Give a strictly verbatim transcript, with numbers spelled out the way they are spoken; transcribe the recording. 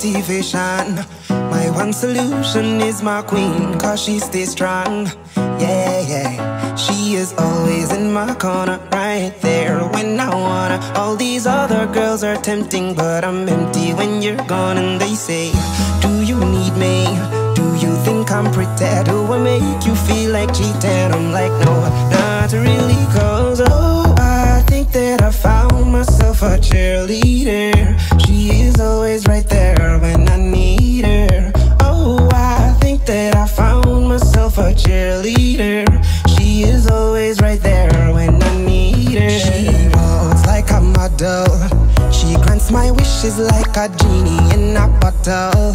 motivation. My one solution is my queen, cause she stays strong. Yeah, yeah, she is always in my corner, right there when I wanna. All these other girls are tempting, but I'm empty when you're gone. And they say, do you need me? Do you think I'm pretty? Do I make you feel like cheating? I'm like, no, not really, cause oh, I think that I found myself a cheerleader. She is always right there when I need her. Oh, I think that I found myself a cheerleader. She is always right there when I need her. She walks like a model. She grants my wishes like a genie in a bottle.